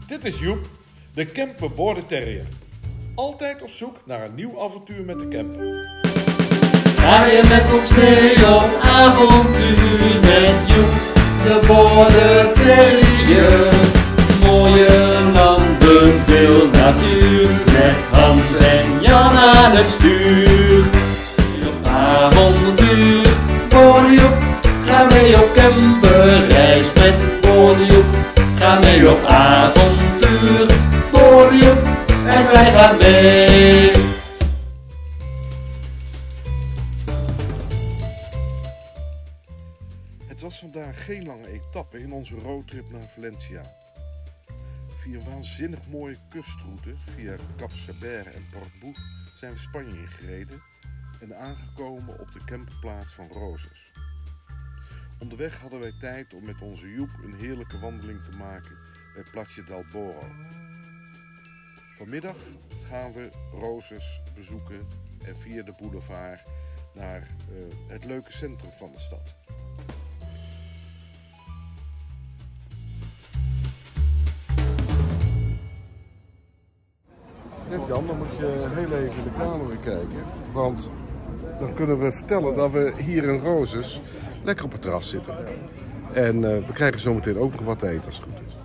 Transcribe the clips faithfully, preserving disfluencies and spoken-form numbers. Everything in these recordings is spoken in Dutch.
Dit is Joep, de camper border terrier. Altijd op zoek naar een nieuw avontuur met de camper. Ga je met ons mee op avontuur met Joep, de border terrier. Mooie landen, veel natuur, met Hans en Jan aan het stuur. Op avontuur, border Joep, ga mee op camperreis met border Joep. Ga mee op avontuur, border Joep, en wij gaan mee. Het was vandaag geen lange etappe in onze roadtrip naar Valencia. Via een waanzinnig mooiekustroute via Cap Saber en Portbou zijn we Spanje ingereden en aangekomen op de camperplaats van Roses. Onderweg hadden wij tijd om met onze Joep een heerlijke wandeling te maken bij Platja del Boro. Vanmiddag gaan we Roses bezoeken en via de boulevard naar uh, het leuke centrum van de stad. Kijk Jan, dan moet je heel even in de camera kijken, want dan kunnen we vertellen dat we hier in Roses lekker op het terras zitten. En uh, we krijgen zometeen ook nog wat te eten als het goed is.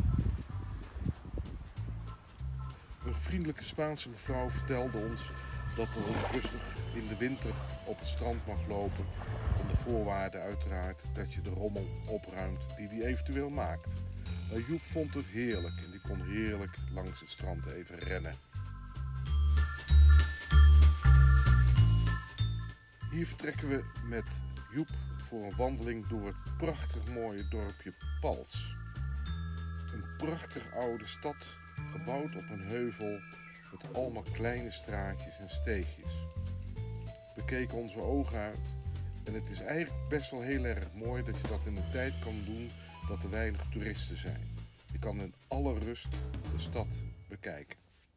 Een vriendelijke Spaanse mevrouw vertelde ons dat er rustig in de winter op het strand mag lopen. Onder voorwaarde uiteraard dat je de rommel opruimt die die eventueel maakt. Maar Joep vond het heerlijk en die kon heerlijk langs het strand even rennen. Hier vertrekken we met Joep voor een wandeling door het prachtig mooie dorpje Pals. Een prachtig oude stad, gebouwd op een heuvel met allemaal kleine straatjes en steegjes. We keken onze ogen uit en het is eigenlijk best wel heel erg mooi dat je dat in een tijd kan doen dat er weinig toeristen zijn. Je kan in alle rust de stad bekijken.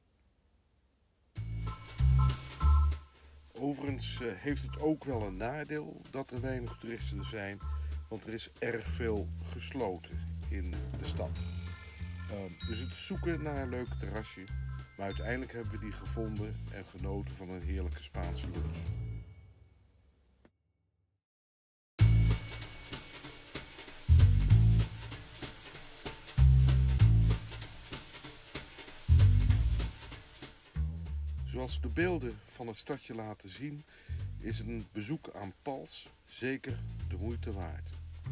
Overigens uh, heeft het ook wel een nadeel dat er weinig toeristen zijn, want er is erg veel gesloten in de stad. Uh, dus het zoeken naar een leuk terrasje, maar uiteindelijk hebben we die gevonden en genoten van een heerlijke Spaanse lunch. Zoals de beelden van het stadje laten zien, is een bezoek aan Pals zeker de moeite waard.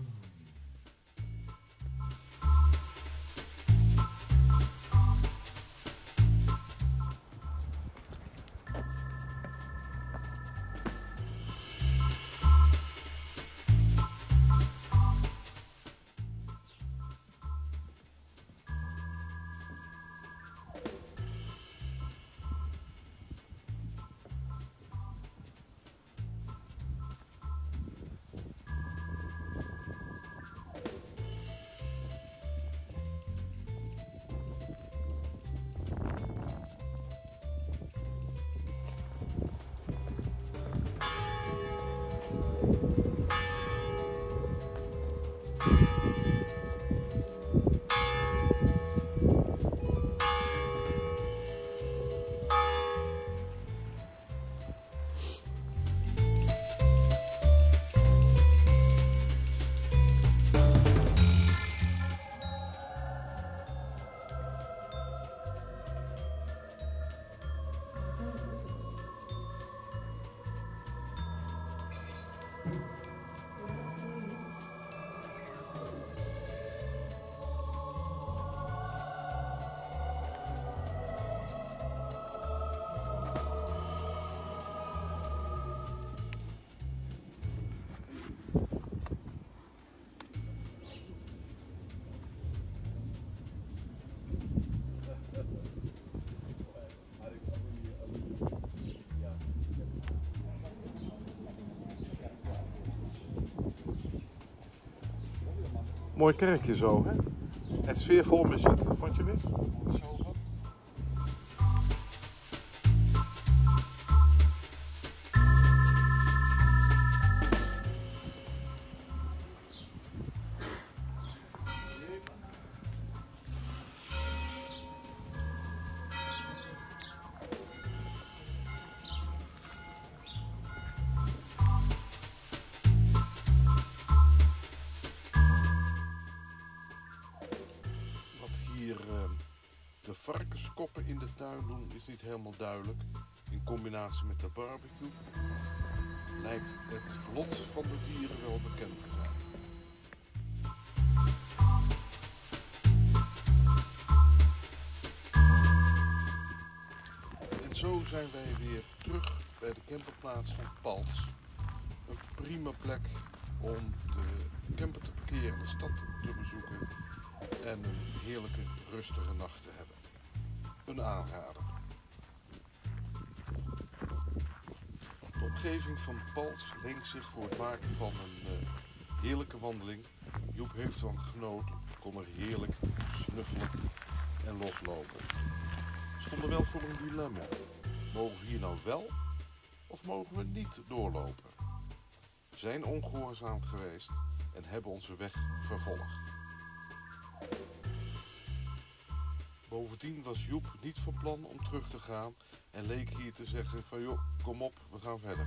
Mooi kerkje zo, hè? Het sfeervolle muziek, vond je niet? hier uh, de varkenskoppen in de tuin doen is niet helemaal duidelijk. In combinatie met de barbecue lijkt het lot van de dieren wel bekend te zijn. En zo zijn wij weer terug bij de camperplaats van Pals. Een prima plek om de camper te parkeren in de stad te bezoeken en een heerlijke rustige nacht te hebben. Een aanrader. De omgeving van Pals leent zich voor het maken van een uh, heerlijke wandeling. Joep heeft van genoten, kon er heerlijk snuffelen en loslopen. We stonden wel voor een dilemma. Mogen we hier nou wel of mogen we niet doorlopen? We zijn ongehoorzaam geweest en hebben onze weg vervolgd. Bovendien was Joep niet van plan om terug te gaan en leek hier te zeggen van joh, kom op, we gaan verder.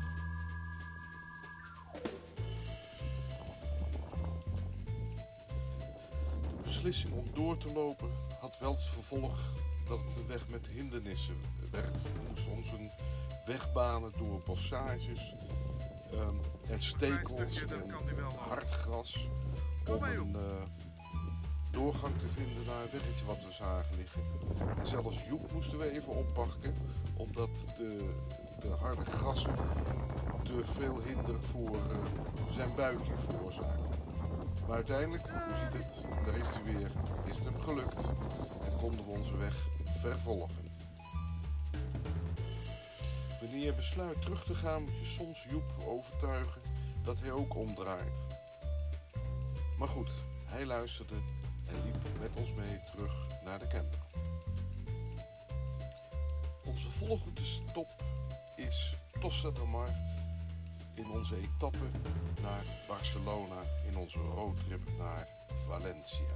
De beslissing om door te lopen had wel het vervolg dat het een weg met hindernissen werd. We moesten ons een weg banen door bossages um, en stekels en hard gras om een uh, doorgang te vinden naar een weggetje wat we zagen liggen. En zelfs Joep moesten we even oppakken, omdat de, de harde grassen te veel hinder voor uh, zijn buikje veroorzaakten. Maar uiteindelijk, u ziet het, daar is hij weer, is het hem gelukt en konden we onze weg vervolgen. Wanneer je besluit terug te gaan, moet je soms Joep overtuigen dat hij ook omdraait. Maar goed, hij luisterde en liep met ons mee terug naar de camper. Onze volgende stop is Tossa de Mar in onze etappe naar Barcelona in onze roadtrip naar Valencia.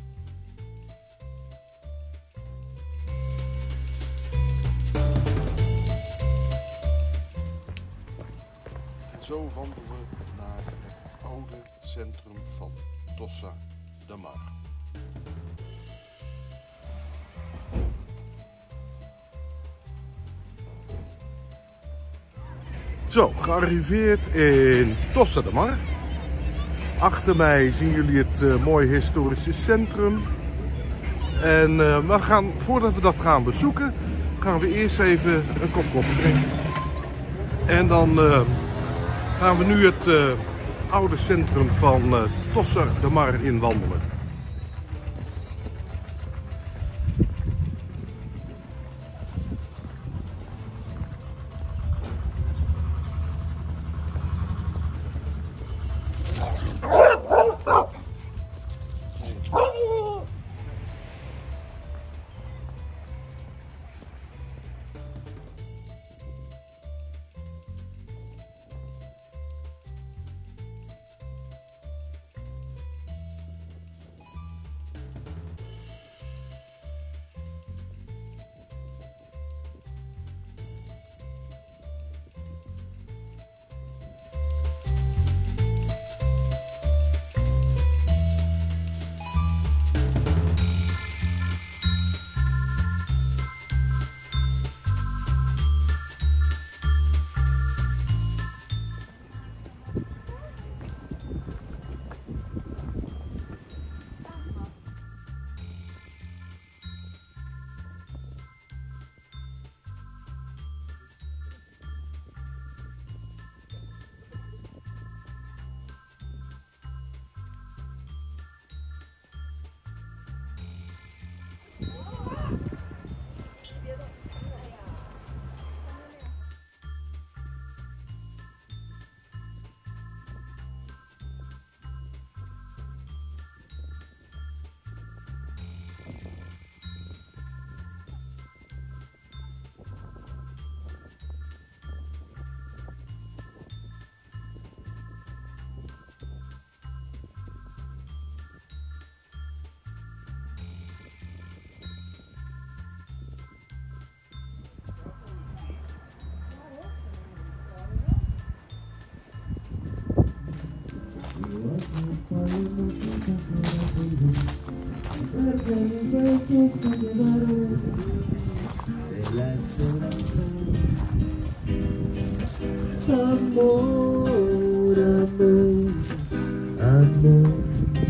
En zo wandelen we naar het oude centrum van Tossa de Mar. Zo, gearriveerd in Tossa de Mar. Achter mij zien jullie het uh, mooie historische centrum. En uh, we gaan, voordat we dat gaan bezoeken, gaan we eerst even een kop koffie drinken. En dan uh, gaan we nu het uh, oude centrum van uh, Tossa de Mar in wandelen. Okay. Amor, amor, amor.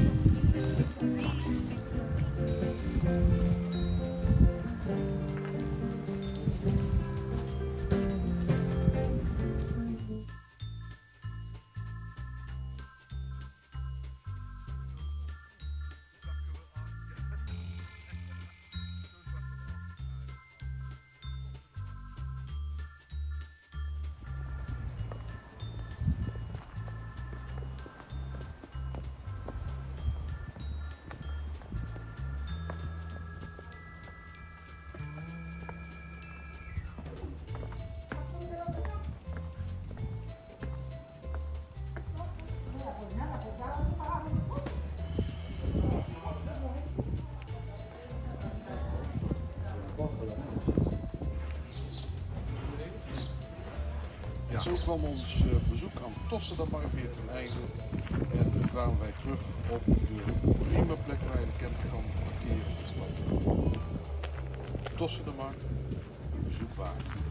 En zo kwam ons uh, bezoek aan Tossendamark weer ten einde en toen kwamen wij terug op de prima plek waar je de camper kan parkeren in de stad. Tossendamark, een bezoek waard.